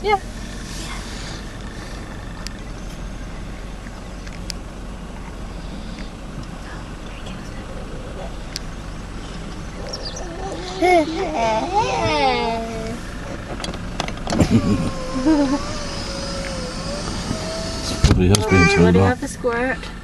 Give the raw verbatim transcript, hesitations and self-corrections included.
Yeah. Probably has been turned Would he off. have a squirt?